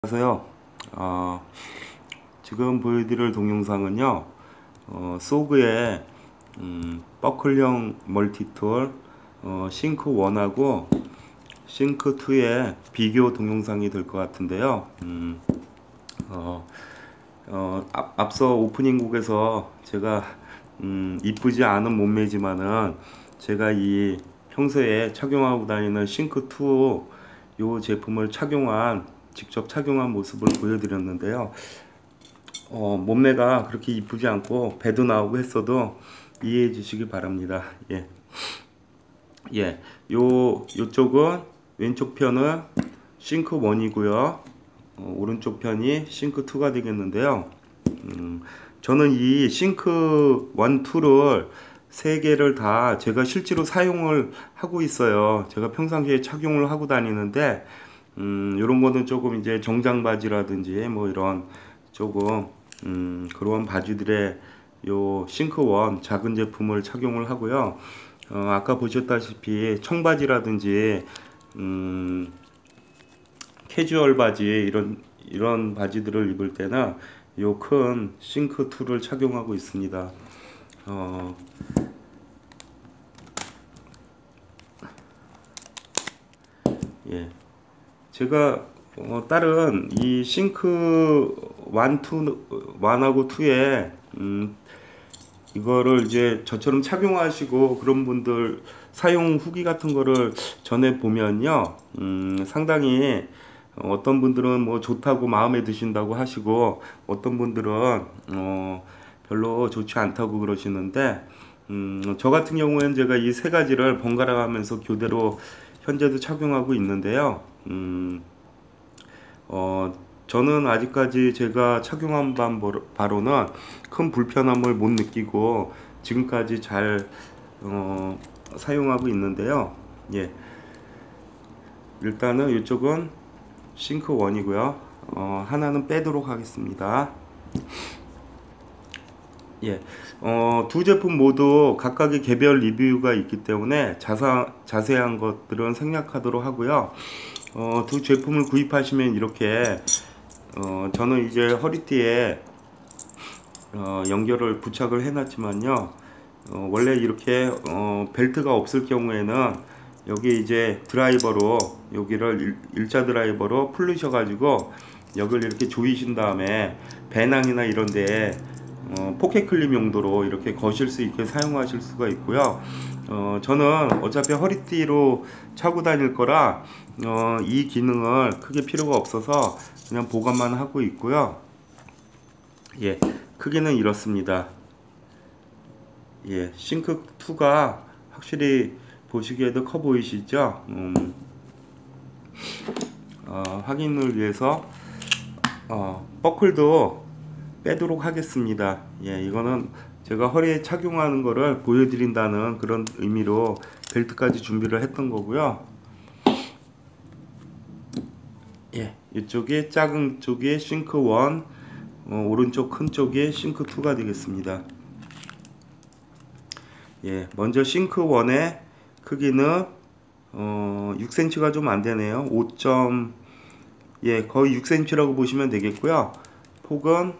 안녕하세요. 지금 보여드릴 동영상은요, 소그의 버클형 멀티툴 싱크 1하고 싱크 2의 비교 동영상이 될 것 같은데요. 앞서 오프닝 곡에서 제가 이쁘지 않은 몸매지만은 제가 이 평소에 착용하고 다니는 싱크 2 요 제품을 직접 착용한 모습을 보여드렸는데요. 몸매가 그렇게 이쁘지 않고 배도 나오고 했어도 이해해 주시기 바랍니다. 요쪽은 왼쪽 편은 싱크 1이고요. 오른쪽 편이 싱크 2가 되겠는데요. 저는 이 싱크 1, 2를 세 개를 다 제가 실제로 사용을 하고 있어요. 제가 평상시에 착용을 하고 다니는데 이런 거는 조금 이제 정장 바지라든지 뭐 이런 조금 그런 바지들의 요 싱크 1 작은 제품을 착용을 하고요. 아까 보셨다시피 청바지라든지 캐주얼 바지 이런 바지들을 입을 때는 요 큰 싱크 2를 착용하고 있습니다. 제가 다른 이 싱크 1하고 2에 이거를 이제 저처럼 착용하시고 그런 분들 사용 후기 같은 거를 전해 보면요, 상당히 어떤 분들은 뭐 좋다고 마음에 드신다고 하시고 어떤 분들은 별로 좋지 않다고 그러시는데 저 같은 경우에는 제가 이 세 가지를 번갈아 가면서 교대로 현재도 착용하고 있는데요. 저는 아직까지 제가 착용한 바로는 큰 불편함을 못 느끼고 지금까지 잘 사용하고 있는데요. 일단은 이쪽은 싱크 1이고요. 하나는 빼도록 하겠습니다. 두 제품 모두 각각의 개별 리뷰가 있기 때문에 자세한 것들은 생략하도록 하고요. 두 제품을 구입하시면 이렇게 저는 이제 허리띠에 연결을 부착을 해놨지만요, 원래 이렇게 벨트가 없을 경우에는 여기 이제 드라이버로 여기를 일자 드라이버로 풀으셔 가지고 여기를 이렇게 조이신 다음에 배낭이나 이런데 포켓 클립 용도로 이렇게 거실 수 있게 사용하실 수가 있고요. 저는 어차피 허리띠로 차고 다닐 거라 이 기능을 크게 필요가 없어서 그냥 보관만 하고 있고요. 크기는 이렇습니다. 싱크 2가 확실히 보시기에도 커 보이시죠? 확인을 위해서 버클도 빼도록 하겠습니다. 이거는 제가 허리에 착용하는 거를 보여드린다는 그런 의미로 벨트까지 준비를 했던 거고요. 이쪽이 작은 쪽이 싱크 1, 오른쪽 큰 쪽이 싱크 2가 되겠습니다. 먼저 싱크 1의 크기는 6cm가 좀 안되네요. 거의 6cm라고 보시면 되겠고요. 폭은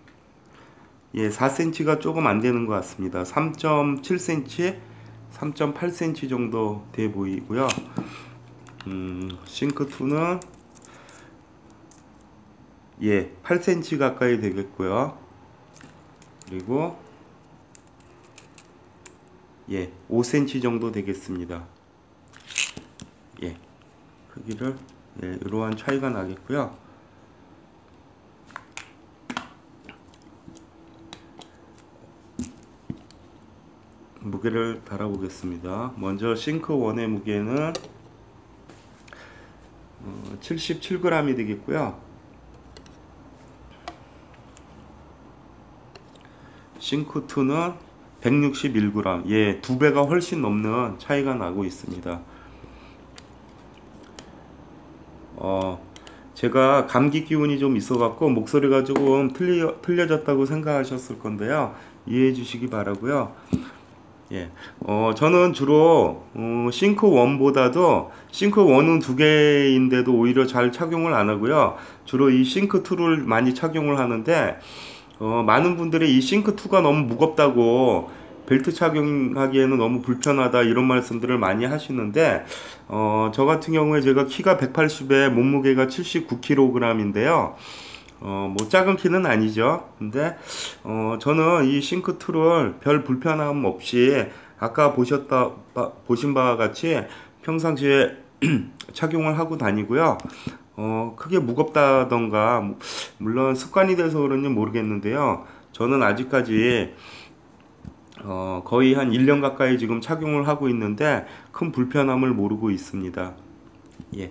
4cm가 조금 안되는 것 같습니다. 3.7cm, 3.8cm 정도 돼 보이고요. 싱크 2는 8cm 가까이 되겠고요. 그리고 5cm 정도 되겠습니다. 크기를 이러한 차이가 나겠고요. 무게를 달아 보겠습니다. 먼저 싱크 1의 무게는 77g이 되겠고요. 싱크 2는 161g, 두 배가 훨씬 넘는 차이가 나고 있습니다. 제가 감기 기운이 좀 있어 갖고 목소리가 조금 틀려졌다고 생각하셨을 건데요, 이해해 주시기 바라고요. 예. 저는 주로 싱크 1보다도 싱크 1은 두 개인데도 오히려 잘 착용을 안 하고요. 주로 이 싱크 2를 많이 착용을 하는데 많은 분들이 이 싱크 2가 너무 무겁다고 벨트 착용하기에는 너무 불편하다 이런 말씀들을 많이 하시는데 저 같은 경우에 제가 키가 180에 몸무게가 79kg인데요. 뭐 작은 키는 아니죠. 근데 저는 이 싱크 2를 별 불편함 없이 아까 보신 바와 같이 평상시에 착용을 하고 다니고요. 크게 무겁다던가 물론 습관이 돼서 그런지 모르겠는데요. 저는 아직까지 거의 한 1년 가까이 지금 착용을 하고 있는데 큰 불편함을 모르고 있습니다. 예.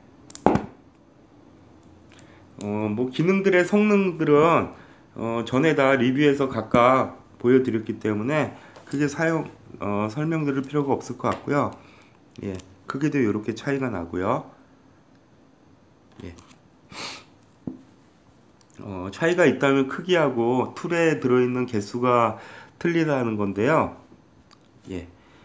뭐 기능들의 성능들은 전에 다 리뷰해서 각각 보여드렸기 때문에 크게 설명드릴 필요가 없을 것 같고요. 예, 크기도 이렇게 차이가 나고요. 예. 차이가 있다면 크기하고 툴에 들어있는 개수가 틀리다는 건데요. 예.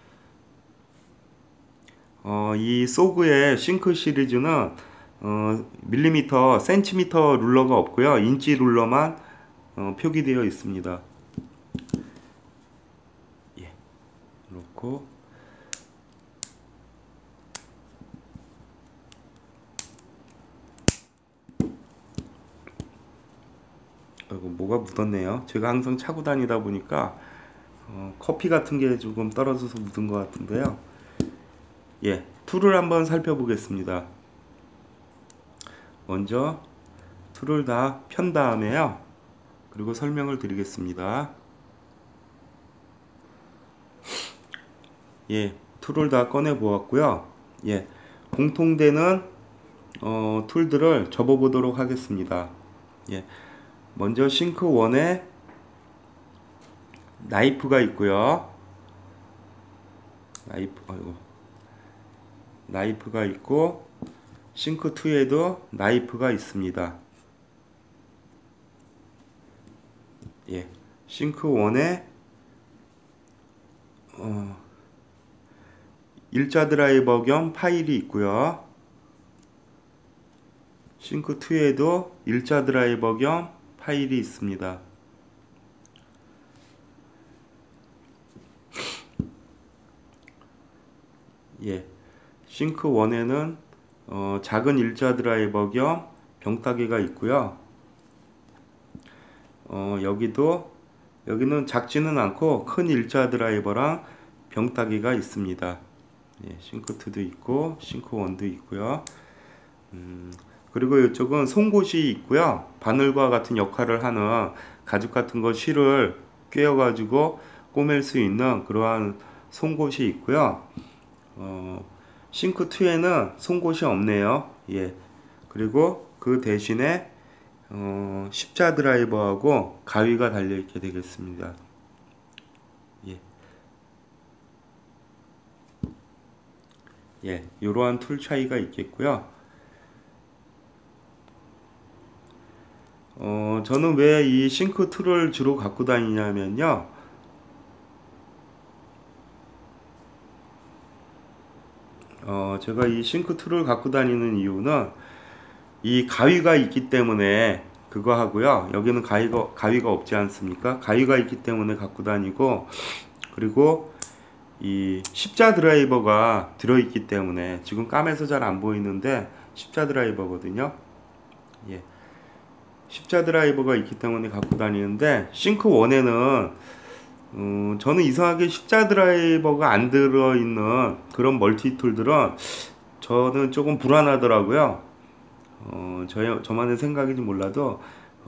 이 소그의 싱크 시리즈는 밀리미터, 센티미터 룰러가 없고요. 인치 룰러만 표기되어 있습니다. 예, 그렇고 아이고, 뭐가 묻었네요. 제가 항상 차고 다니다 보니까 커피 같은 게 조금 떨어져서 묻은 것 같은데요. 예, 툴을 한번 살펴보겠습니다. 먼저 툴을 다 편 다음에요. 그리고 설명을 드리겠습니다. 예, 툴을 다 꺼내 보았고요. 예, 공통되는 툴들을 접어 보도록 하겠습니다. 예, 먼저 싱크 1에 나이프가 있고요. 나이프가 있고 싱크 2에도 나이프가 있습니다. 예, 싱크 1에 일자 드라이버 겸 파일이 있고요. 싱크 2에도 일자 드라이버 겸 파일이 있습니다. 예, 싱크 1에는 작은 일자 드라이버 겸 병따개가 있고요. 여기는 작지는 않고 큰 일자 드라이버랑 병따개가 있습니다. 예, 싱크 2도 있고 싱크 1도 있고요. 그리고 이쪽은 송곳이 있고요. 바늘과 같은 역할을 하는 가죽 같은 거 실을 꿰어 가지고 꼬맬 수 있는 그러한 송곳이 있고요. 싱크 2에는 송곳이 없네요. 예. 그리고 그 대신에 십자 드라이버하고 가위가 달려 있게 되겠습니다. 예. 예, 이러한 툴 차이가 있겠고요. 저는 왜 이 싱크 2를 주로 갖고 다니냐면요. 제가 이 싱크 2를 갖고 다니는 이유는 이 가위가 있기 때문에 그거 하고요. 여기는 가위가 없지 않습니까? 가위가 있기 때문에 갖고 다니고, 그리고 이 십자 드라이버가 들어있기 때문에 지금 까매서 잘 안 보이는데 십자 드라이버거든요. 예. 십자 드라이버가 있기 때문에 갖고 다니는데 싱크 1에는 저는 이상하게 십자 드라이버가 안 들어있는 그런 멀티 툴들은 저는 조금 불안하더라고요. 저만의 생각인지 몰라도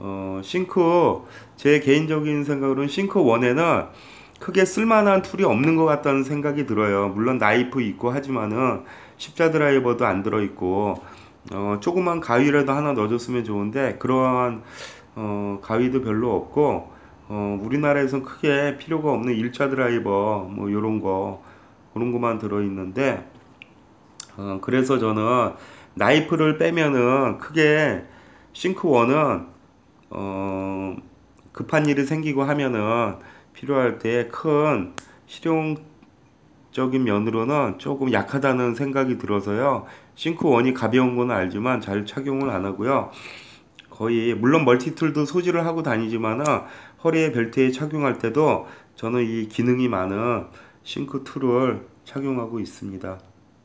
제 개인적인 생각으로는 싱크 1에는 크게 쓸만한 툴이 없는 것 같다는 생각이 들어요. 물론 나이프 있고 하지만은 십자 드라이버도 안 들어있고 조그만 가위라도 하나 넣어줬으면 좋은데 그러한 가위도 별로 없고 우리나라에선 크게 필요가 없는 일자 드라이버 뭐 그런 거만 들어있는데 그래서 저는 나이프를 빼면은 크게 싱크 1은 급한 일이 생기고 하면은 필요할 때 큰 실용적인 면으로는 조금 약하다는 생각이 들어서요. 싱크1이 가벼운 건 알지만 잘 착용을 안 하고요. 거의 물론 멀티툴도 소지를 하고 다니지만은 허리에 벨트에 착용할 때도 저는 이 기능이 많은 싱크2를 착용하고 있습니다.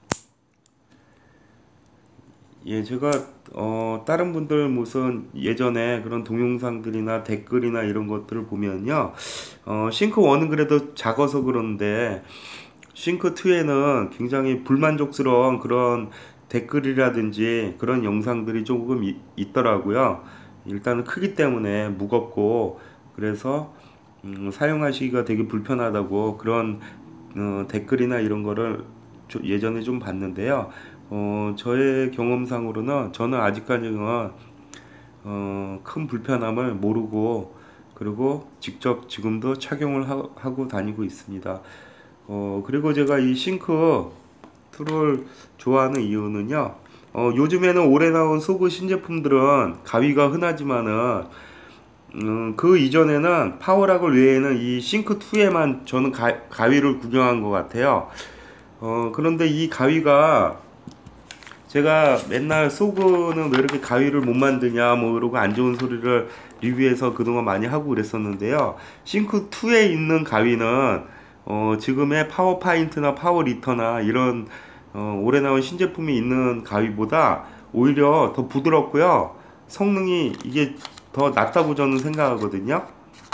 예, 제가 다른 분들 무슨 예전에 그런 동영상들이나 댓글이나 이런 것들을 보면요, 싱크1은 그래도 작아서 그런데 싱크2에는 굉장히 불만족스러운 그런 댓글이라든지 그런 영상들이 조금 있더라고요. 일단은 크기 때문에 무겁고 그래서 사용하시기가 되게 불편하다고 그런 댓글이나 이런 거를 예전에 좀 봤는데요. 저의 경험상으로는 저는 아직까지는 큰 불편함을 모르고 그리고 직접 지금도 착용을 하고 다니고 있습니다. 그리고 제가 이 싱크2를 좋아하는 이유는요. 요즘에는 올해 나온 소그 신제품들은 가위가 흔하지만은 그 이전에는 파워락을 외에는 이 싱크2에만 저는 가위를 구경한 것 같아요. 그런데 이 가위가 제가 맨날 소그는 왜 이렇게 가위를 못 만드냐 뭐 이러고 안 좋은 소리를 리뷰에서 그동안 많이 하고 그랬었는데요. 싱크2에 있는 가위는 지금의 파워파인트나 파워리터나 이런 올해 나온 신제품이 있는 가위보다 오히려 더 부드럽고요. 성능이 이게 더 낫다고 저는 생각하거든요.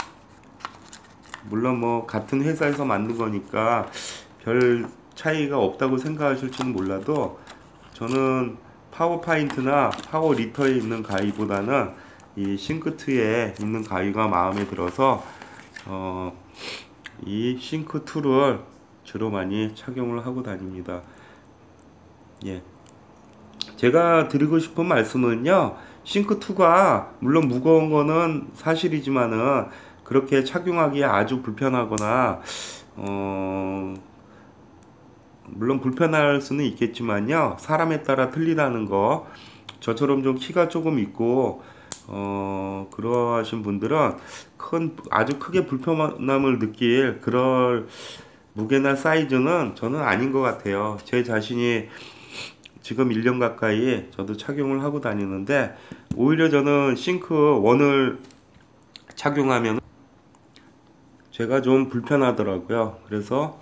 물론 뭐 같은 회사에서 만든 거니까 별 차이가 없다고 생각하실지는 몰라도 저는 파워파인트나 파워리터에 있는 가위보다는 이 싱크2에 있는 가위가 마음에 들어서 이 싱크2를 주로 많이 착용을 하고 다닙니다. 예. 제가 드리고 싶은 말씀은요, 싱크2가 물론 무거운 거는 사실이지만은 그렇게 착용하기에 아주 불편하거나 물론 불편할 수는 있겠지만요, 사람에 따라 틀리다는 거. 저처럼 좀 키가 조금 있고 그러하신 분들은 아주 크게 불편함을 느낄 그럴 무게나 사이즈는 저는 아닌 것 같아요. 제 자신이 지금 1년 가까이 저도 착용을 하고 다니는데 오히려 저는 싱크1을 착용하면 제가 좀 불편하더라고요. 그래서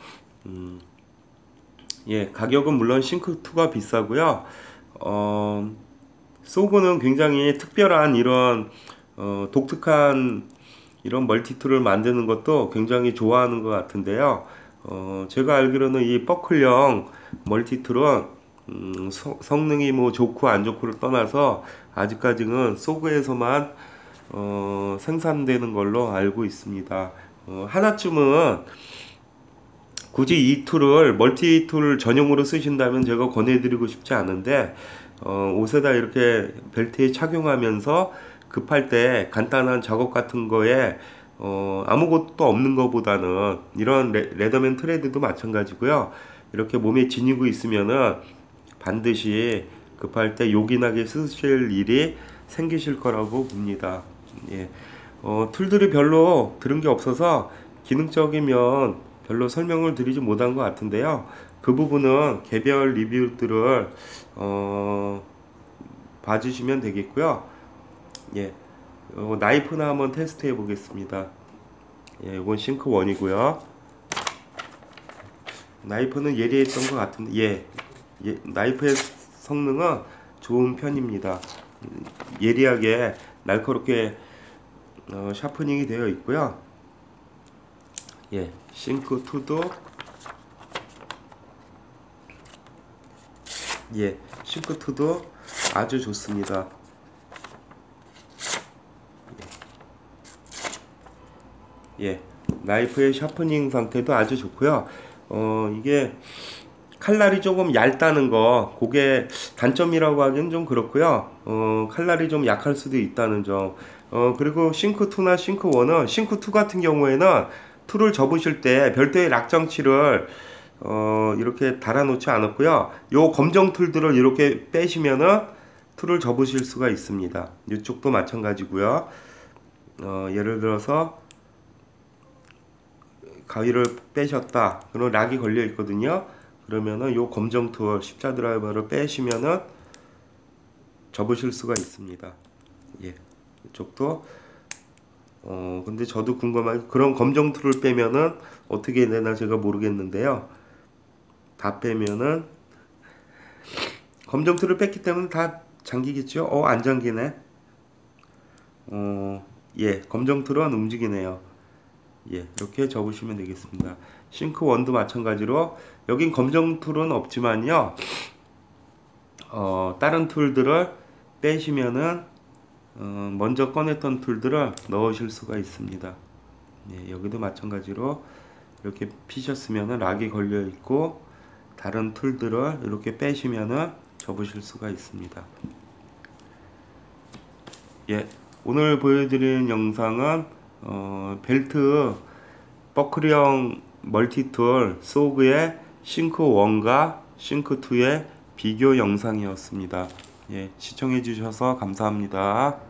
예, 가격은 물론 싱크2가 비싸고요. 소그는 굉장히 특별한 이런 독특한 이런 멀티툴을 만드는 것도 굉장히 좋아하는 것 같은데요. 제가 알기로는 이 버클형 멀티툴은 성능이 뭐 좋고 안 좋고를 떠나서 아직까지는 소그에서만 생산되는 걸로 알고 있습니다. 하나쯤은 굳이 이 툴을 멀티 툴 전용으로 쓰신다면 제가 권해드리고 싶지 않은데 옷에다 이렇게 벨트에 착용하면서 급할 때 간단한 작업 같은 거에 아무것도 없는 것보다는 이런 레더맨 트레드도 마찬가지고요. 이렇게 몸에 지니고 있으면은 반드시 급할 때 요긴하게 쓰실 일이 생기실 거라고 봅니다. 예. 툴들이 별로 들은 게 없어서 기능적이면 별로 설명을 드리지 못한 것 같은데요. 그 부분은 개별 리뷰들을 봐주시면 되겠고요. 예. 나이프나 한번 테스트 해 보겠습니다. 예, 이건 싱크1이고요. 나이프는 예리했던 것 같은데, 예, 나이프의 성능은 좋은 편입니다. 예리하게 날카롭게 샤프닝이 되어 있고요. 예, 싱크2도 예, 싱크2도 아주 좋습니다. 예, 나이프의 샤프닝 상태도 아주 좋고요. 이게 칼날이 조금 얇다는 거, 그게 단점이라고 하기는 좀 그렇고요. 칼날이 좀 약할 수도 있다는 점. 그리고 싱크2나 싱크1은, 싱크2 같은 경우에는 툴을 접으실 때 별도의 락 장치를 이렇게 달아 놓지 않았고요. 요 검정 툴들을 이렇게 빼시면은 툴을 접으실 수가 있습니다. 이쪽도 마찬가지고요. 예를 들어서 가위를 빼셨다. 그럼 락이 걸려 있거든요. 그러면은 요 검정 툴 십자 드라이버를 빼시면은 접으실 수가 있습니다. 예, 이쪽도 근데 저도 궁금한 그런 검정 툴을 빼면은 어떻게 되나 제가 모르겠는데요. 다 빼면은 검정 툴을 뺐기 때문에 다 잠기겠죠? 안 잠기네. 예, 검정 툴은 움직이네요. 예, 이렇게 접으시면 되겠습니다. 싱크 원도 마찬가지로 여긴 검정 툴은 없지만요. 다른 툴들을 빼시면은 먼저 꺼냈던 툴들을 넣으실 수가 있습니다. 예, 여기도 마찬가지로 이렇게 피셨으면은 락이 걸려 있고 다른 툴들을 이렇게 빼시면은 접으실 수가 있습니다. 예, 오늘 보여드리는 영상은 벨트 버클형 멀티툴 소그의 싱크 1과 싱크 2의 비교 영상이었습니다. 예, 시청해 주셔서 감사합니다.